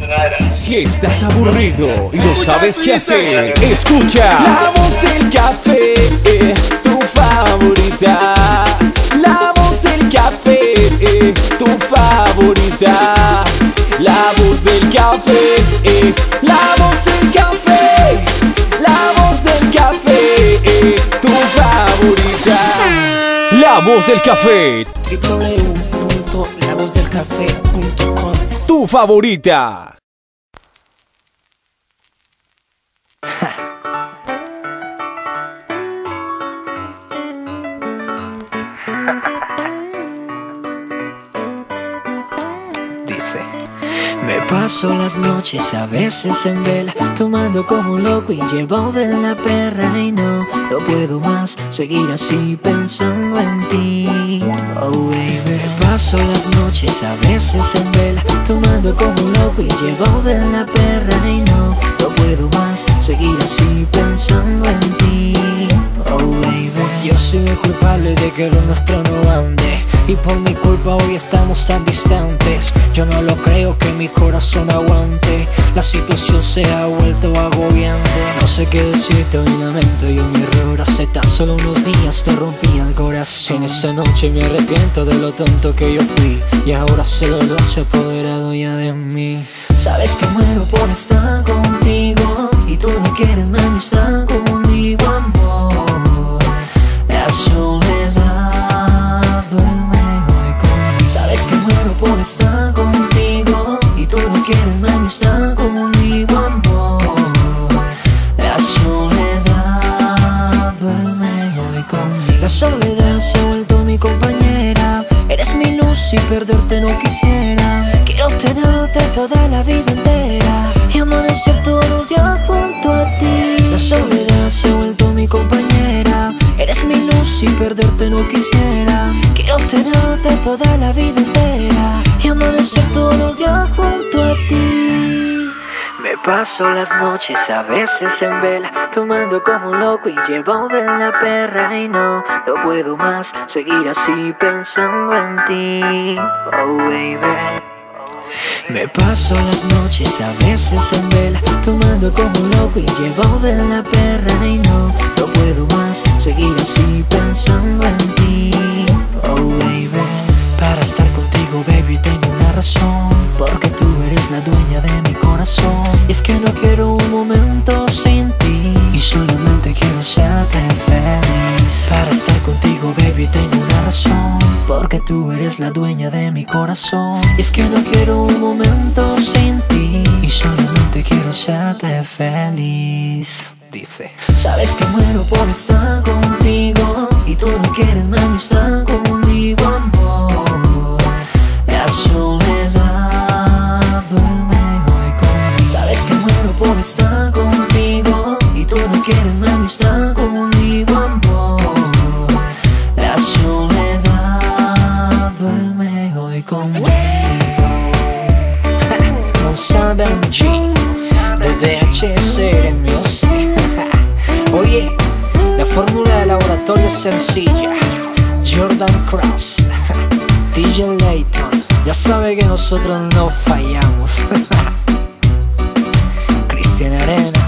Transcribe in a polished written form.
Si estás aburrido y no sabes qué hacer, escucha La Voz del Café, tu favorita. La Voz del Café, tu favorita. La Voz del Café, la Voz del Café. La Voz del Café, tu favorita. La Voz del Café, www.lavozdelcafé.com. tu favorita. Dice: me paso las noches a veces en vela, tomando como un loco y llevo de la perra. Y no puedo más seguir así pensando en ti. Oh baby. Me paso las noches a veces en vela, tomando como un loco y llevo de la perra. Y no puedo más seguir así pensando en ti. Oh baby. Yo soy el culpable de que lo nuestro no ande, y por mi culpa hoy estamos tan distantes. Yo no lo creo que mi corazón aguante, la situación se ha vuelto agobiante. No sé qué decirte, hoy lamento yo mi error. Hace tan solo unos días te rompí el corazón. En esa noche me arrepiento de lo tonto que yo fui, y ahora ese dolor se ha apoderado ya de mí. Sabes que muero por estar contigo, y tú no quieres más estar conmigo, amor. La soledad duerme hoy conmigo. Sabes que muero por estar contigo, y tú no quieres más estar conmigo, amor. La soledad duerme hoy conmigo. La soledad se ha vuelto mi compañera, eres mi luz y perderte no quisiera. Quiero tenerte toda la vida entera y amanecer todos los días junto a ti. La soledad se ha vuelto mi compañera, eres mi luz y perderte no quisiera. Quiero tenerte toda la vida entera y amanecer todos los días junto a ti. Me paso las noches a veces en vela, tomando como un loco y llevo de la perra. Y no puedo más seguir así pensando en ti. Oh baby. Me paso las noches a veces en vela, tomando como un loco y llevo de la perra. Y no puedo más seguir así pensando en ti. Oh baby. Para estar contigo baby tengo una razón, porque tú eres la dueña de mi corazón. Y es que no quiero un momento sin ti, y solamente quiero hacerte feliz. Para estar contigo baby tengo una razón, porque tú eres la dueña de mi corazón. Y es que no quiero un momento sin ti, y solamente quiero hacerte feliz. Dice: sabes que muero por estar contigo, y tú no quieres más estar conmigo, amor. La soledad duerme hoy conmigo. Sabes que muero por estar contigo, y tú no quieres más estar conmigo, amor. La soledad duerme hoy conmigo. Gonzalo G, desde HSR Music. Oye, la fórmula de laboratorio es sencilla. Jordan Cross, DJ Layton, ya sabe que nosotros no fallamos. Cristian Arena.